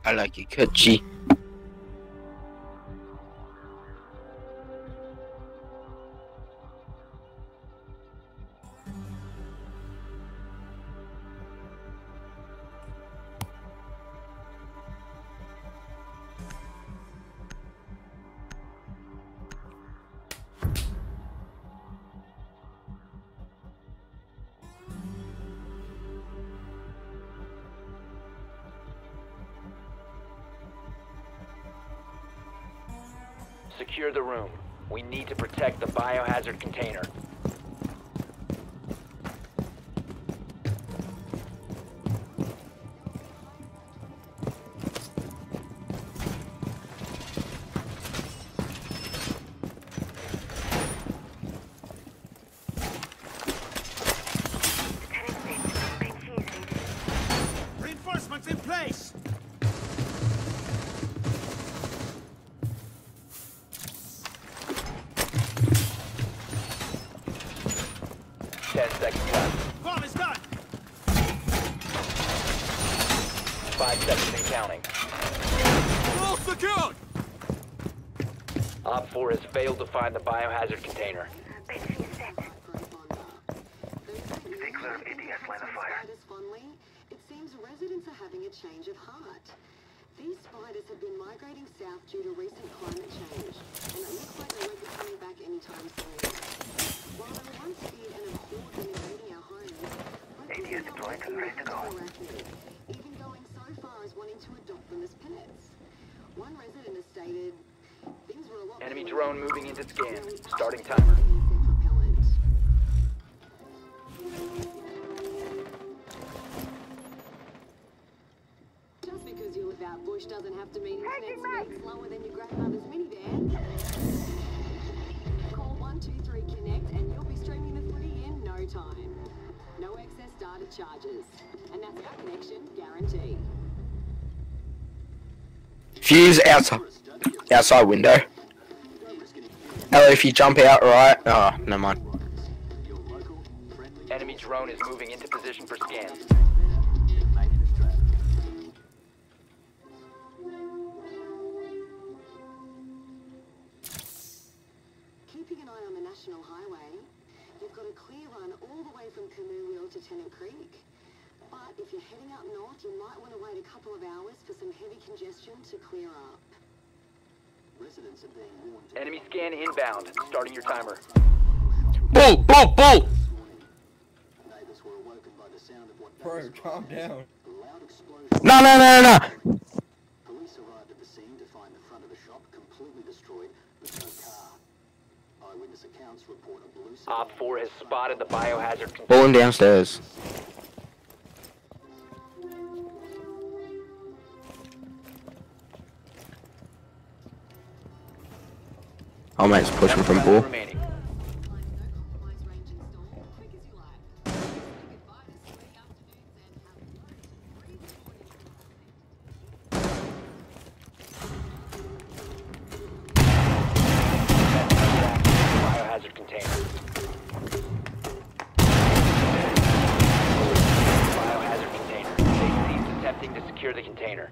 I like it catchy. Secure the room. We need to protect the biohazard container. Reinforcements in place! 10 seconds left. Bomb is done! 5 seconds and counting. All secured! Op 4 has failed to find the biohazard container. Stay clear of ADS line of fire. It seems residents are having a change of heart. These spiders have been migrating south due to recent climate change, and it looks like they won't be coming back anytime soon. While they were once feared and abhorred when invading our homes, ADS deployed and ready to go. even going so far as wanting to adopt them as pets. One resident has stated, things were a lot Enemy better drone when moving into scan. insect Starting timer. repellent. Just because you live out bush doesn't have to mean internet speed slower than your grandmother's minivan. Call 123 Connect and you'll be streaming the footy in no time. No excess data charges. And that's our connection guaranteed. Fuse outside window. Hello, if you jump out, right? Oh, never mind. Enemy drone is moving into position for scan. Keeping an eye on the National Highway, you've got a clear run all the way from Camoo to Tennant Creek. But if you're heading up north, you might want to wait a couple of hours for some heavy congestion to clear up. Residents are being warned. Enemy scan inbound. Starting your timer. Bull, bull, bull! Neighbors were awoken by the sound of what Bro, calm down. a loud explosion. No, no, no, no, no! Police arrived at the scene to find the front of the shop completely destroyed, but no car. Eyewitness accounts report a blue Op 4 has spotted the biohazard container. Bulling downstairs. Oh, mate's pushing from bull. Remaining. Biohazard container. Biohazard container. They ceased attempting to secure the container.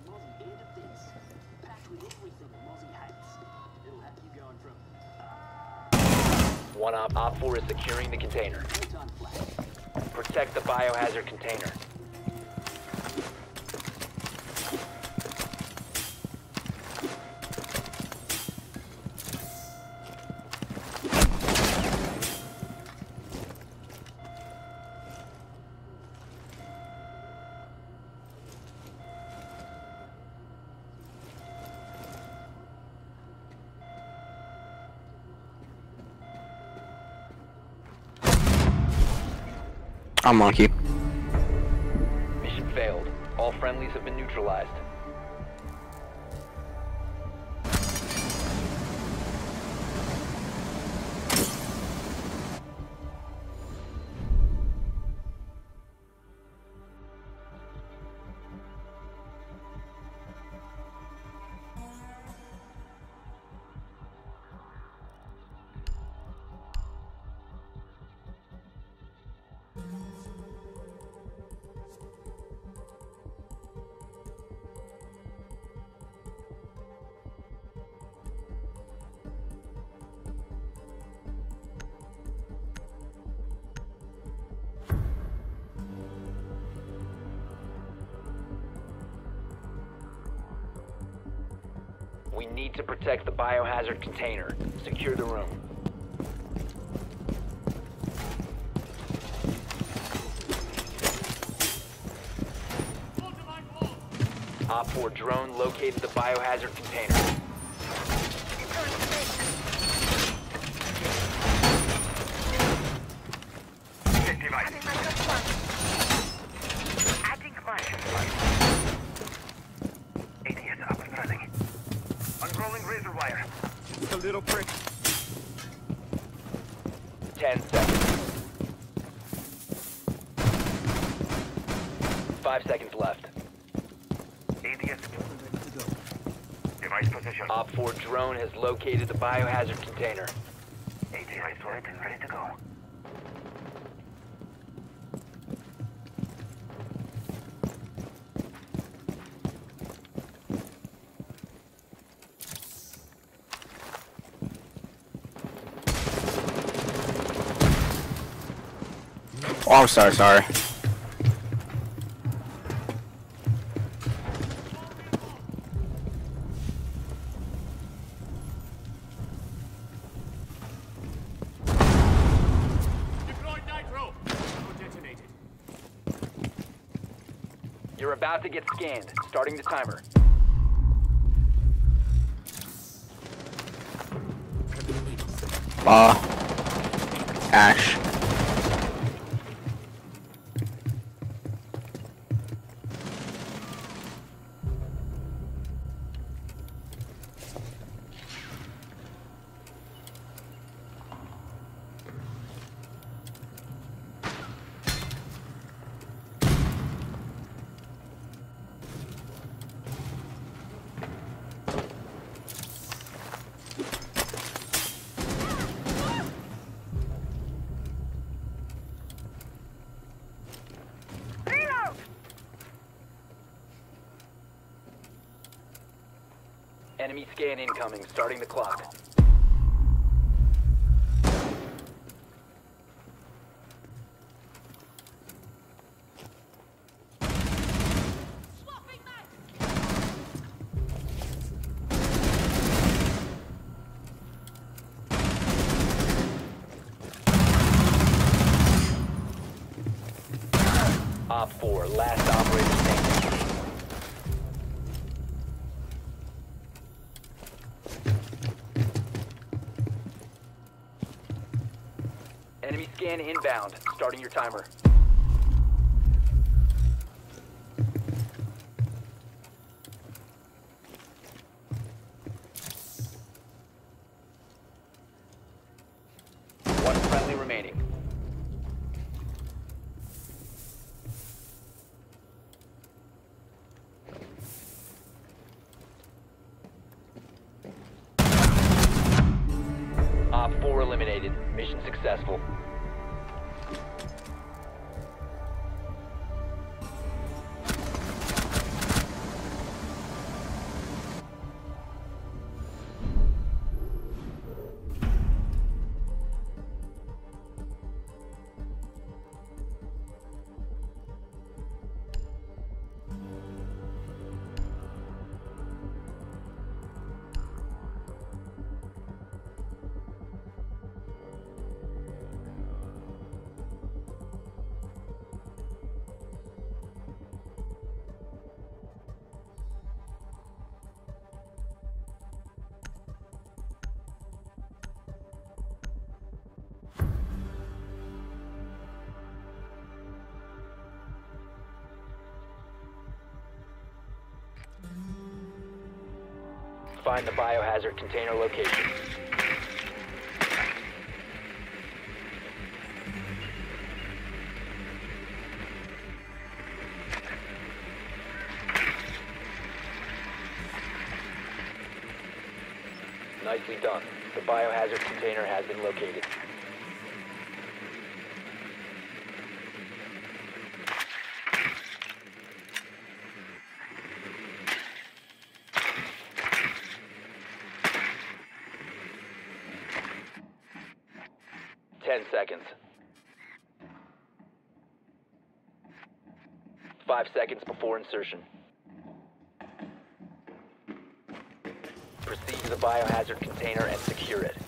One Op 4 is securing the container. Protect the biohazard container. Unlucky. Mission failed. All friendlies have been neutralized. We need to protect the biohazard container. Secure the room. Op 4 drone located the biohazard container. Adding margin. ADS up and running. Unrolling razor wire. Just a little prick. 10 seconds. 5 seconds left. ADS device position. Op 4 drone has located the biohazard container. ADS deployed and ready to go. Oh, I'm sorry. Deployed nitro. Ammo detonated. You're about to get scanned. Starting the timer. Ash. Enemy scan incoming. Starting the clock. Op 4, last operator standing. Enemy scan inbound. Starting your timer. One friendly remaining. Op 4 eliminated. Mission successful. Find the biohazard container location. Nicely done. The biohazard container has been located. Seconds. 5 seconds before insertion. Proceed to the biohazard container and secure it.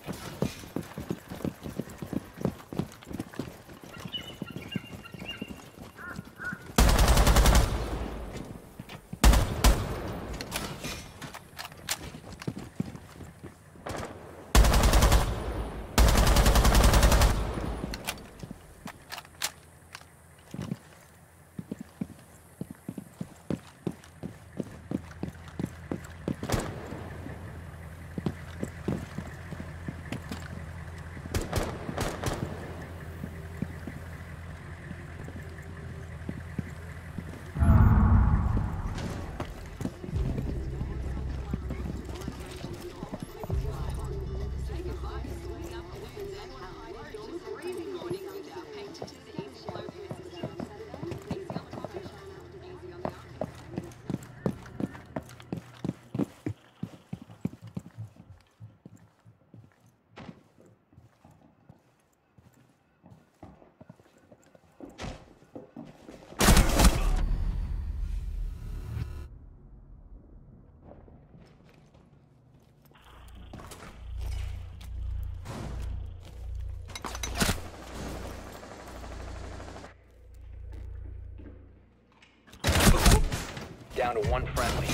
Down to one friendly.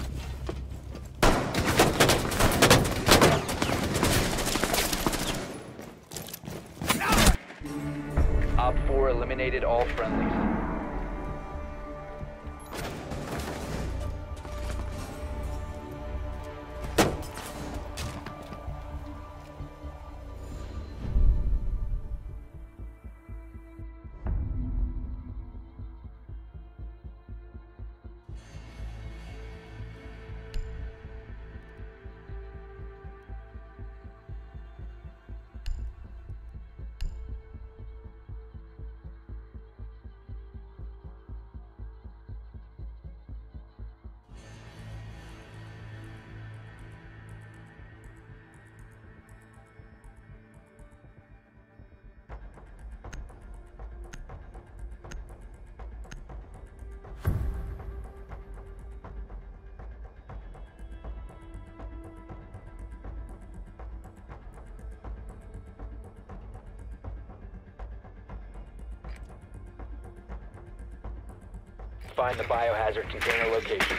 Op 4 eliminated all friendlies. Find the biohazard container location.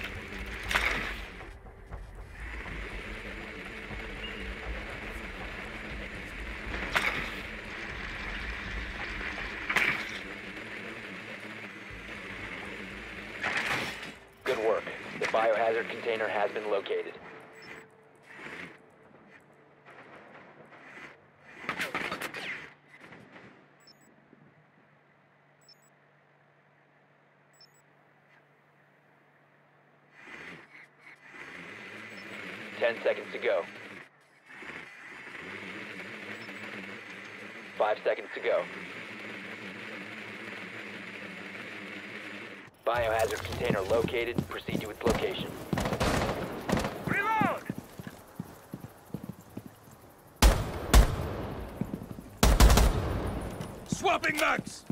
Good work. The biohazard container has been located. Ten seconds to go. 5 seconds to go. Biohazard container located. Proceed to its location. Reload! Swapping mags!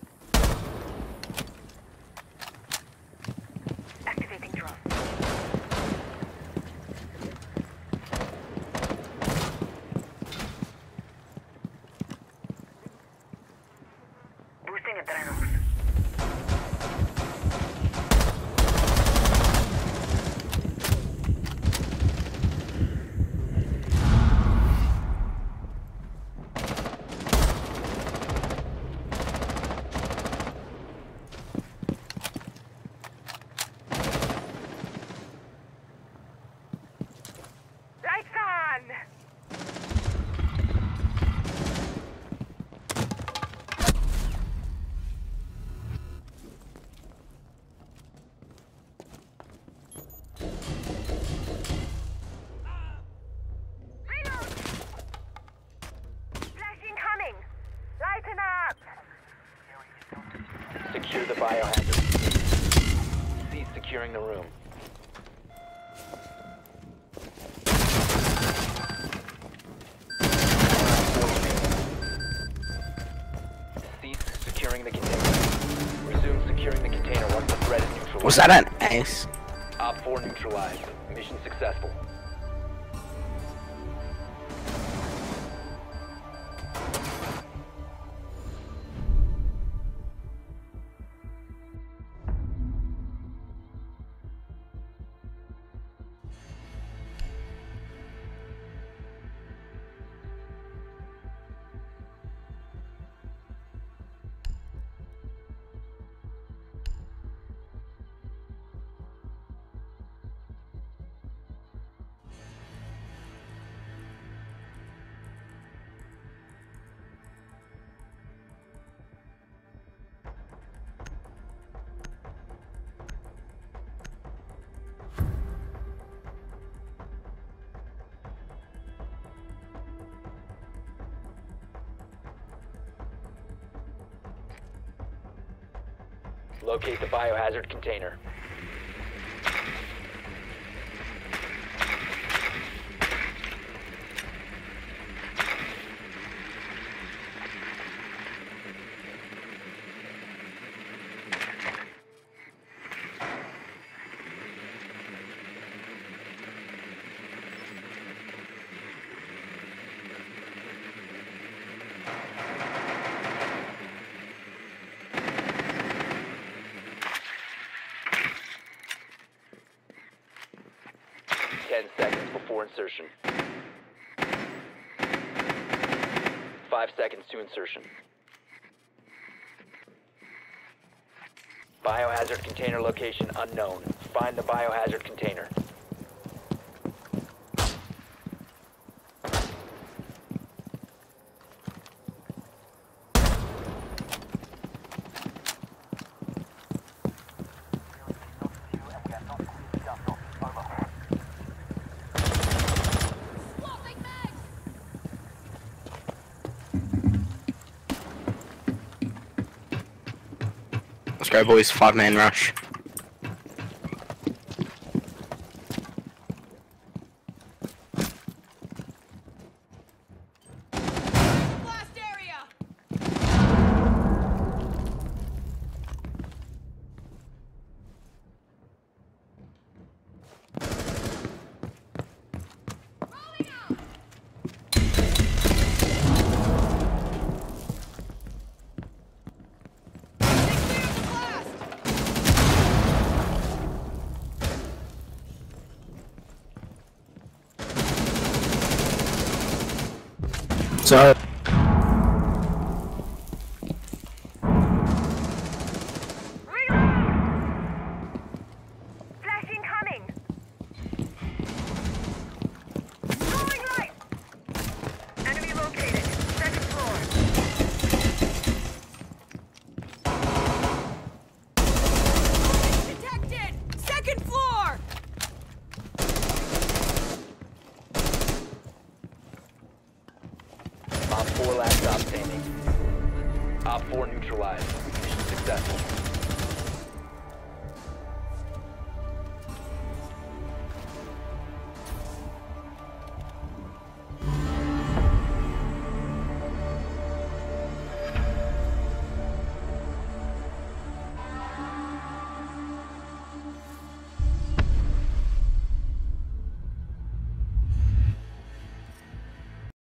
Activating drone. Boosting adrenaline. Lights on! Reload! Flash incoming! Lighten up! Secure the biohazard. Cease securing the room. Cease securing the container. Resume securing the container once the threat is neutralized. Was that an ace? Op 4 neutralized. Mission successful. Locate the biohazard container. Seconds before insertion. 5 seconds to insertion. Biohazard container location unknown. Find the biohazard container. Let's go, boys. 5-man rush. Blast area! Rolling out! So. Flash incoming! Throwing light! Enemy located. Second floor. Detected! Second floor! Op 4 last stop standing. Op 4 neutralized. Mission successful.